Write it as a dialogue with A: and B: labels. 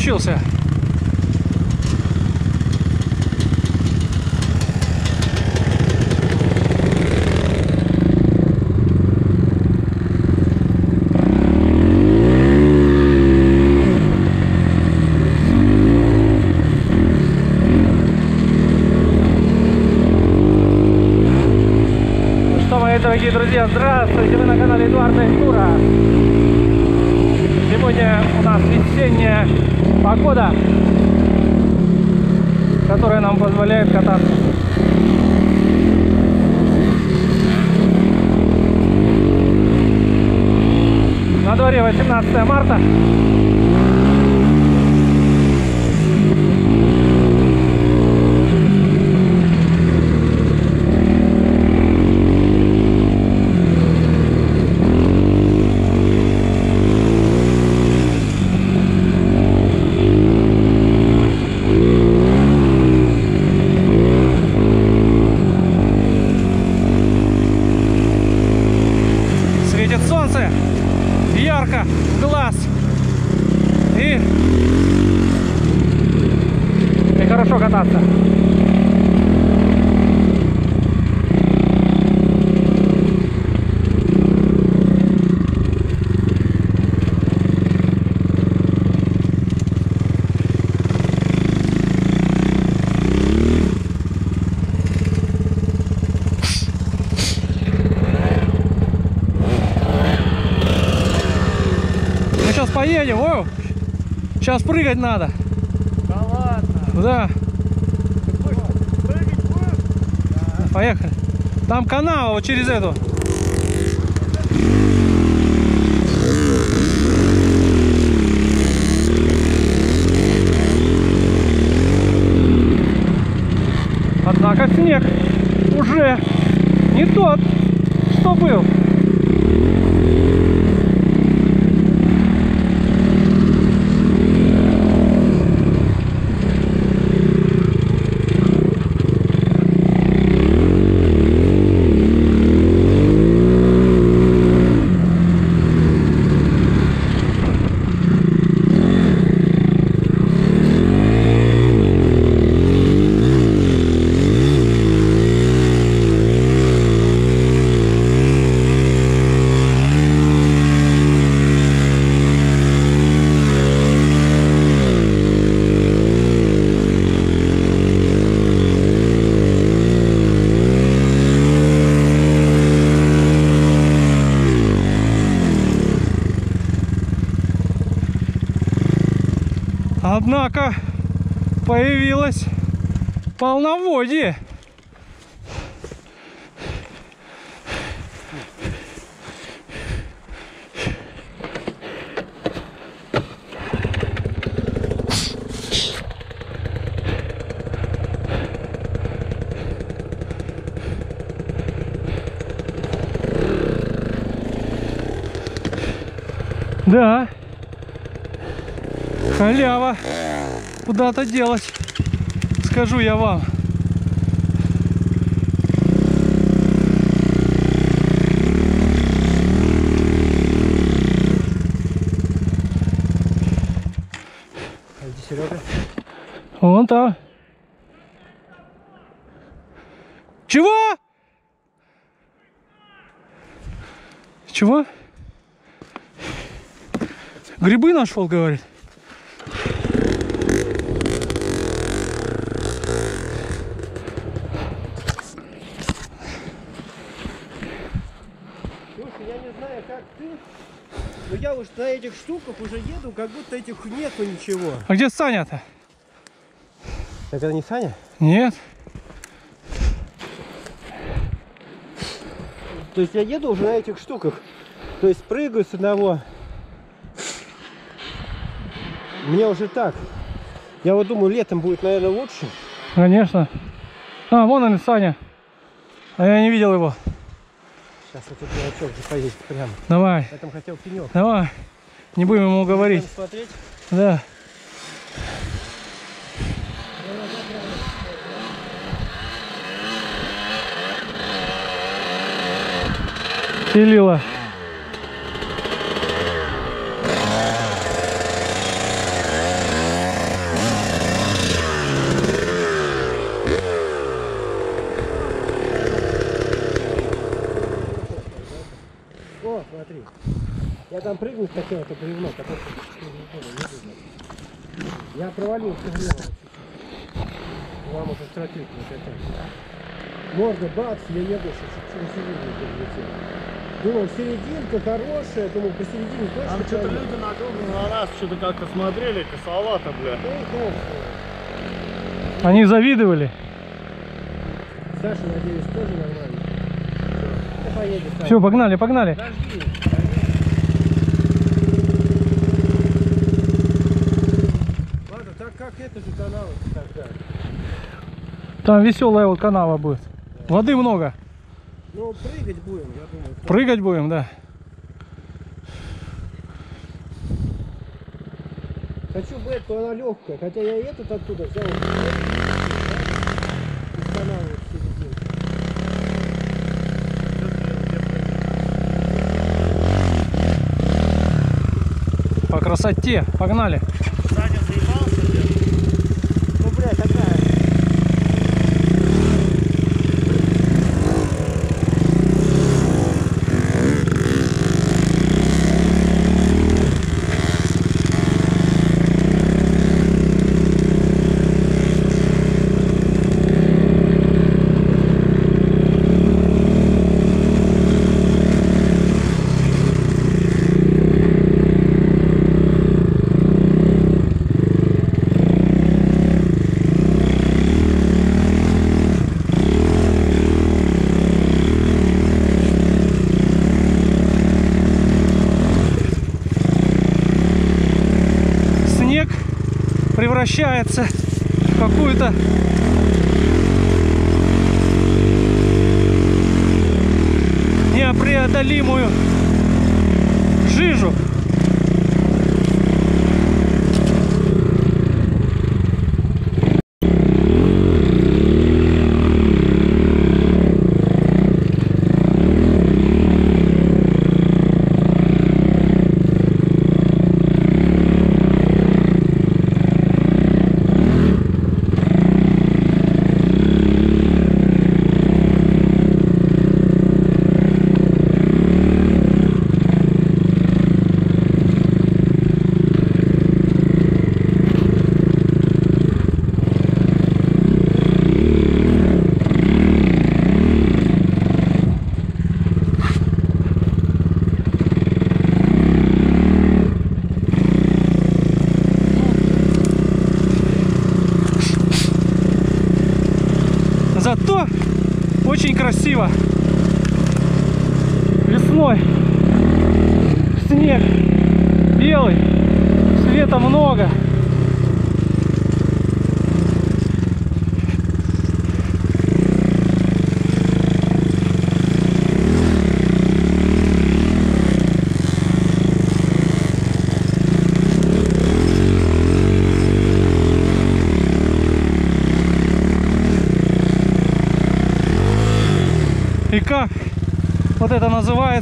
A: включился.
B: Дорогие друзья, здравствуйте! Вы на канале Эдуарда Тура. Сегодня у нас весенняя погода, которая нам позволяет кататься. На дворе 18 марта. Ярко в глаз и хорошо кататься. Сейчас поедем, о, сейчас прыгать надо.
A: Да ладно?
B: Да.
A: Прыгать будем?
B: Да. Поехали. Там канал вот через эту. Однако снег уже не тот, что был. Однако появилось полноводье. Да. Халява. Куда-то делать, скажу я вам.
A: А где Серега?
B: Вон там. Чего? Чего? Грибы нашел, говорит.
A: Я не знаю, как ты, но я уж на этих штуках уже еду, как будто этих нету ничего.
B: А где Саня-то?
A: Так это не Саня?
B: Нет.
A: То есть я еду уже на этих штуках. То есть прыгаю с одного. Мне уже так. Я вот думаю, летом будет, наверное, лучше.
B: Конечно. А, вон он, Саня. А я не видел его.
A: Сейчас вот тут дурачок же поедет прямо.
B: Давай.
A: Я там хотел пенек.
B: Давай. Не будем ему говорить.
A: Будем смотреть?
B: Да. Пилила.
A: смотри. Я там прыгнуть хотел, это бревно, которое я провалился в него. Вам уже стратегию накатать. Можно, бац, я еду, что думал, серединка хорошая, думал, посередине точно.
C: Там что-то люди на нас что-то как-то смотрели, косовато, бля.
B: Они завидовали.
A: Саша, надеюсь, тоже нормально. Все, поедем.
B: Все, погнали, погнали.
A: Подожди. Ладно, так как это же канал тогда?
B: Там веселая вот канава будет. Воды много.
A: Ну, прыгать будем, я думаю.
B: Прыгать будем, да.
A: Хочу бы эту, она легкая, хотя я этот оттуда взял. Из канала в середине.
B: По красоте. Погнали.
C: Саня заебался, бля.
A: Ну, бля, такая.
B: Превращается в какую-то непреодолимую жижу. Зато очень красиво. Весной снег белый, света много. И как вот это называется?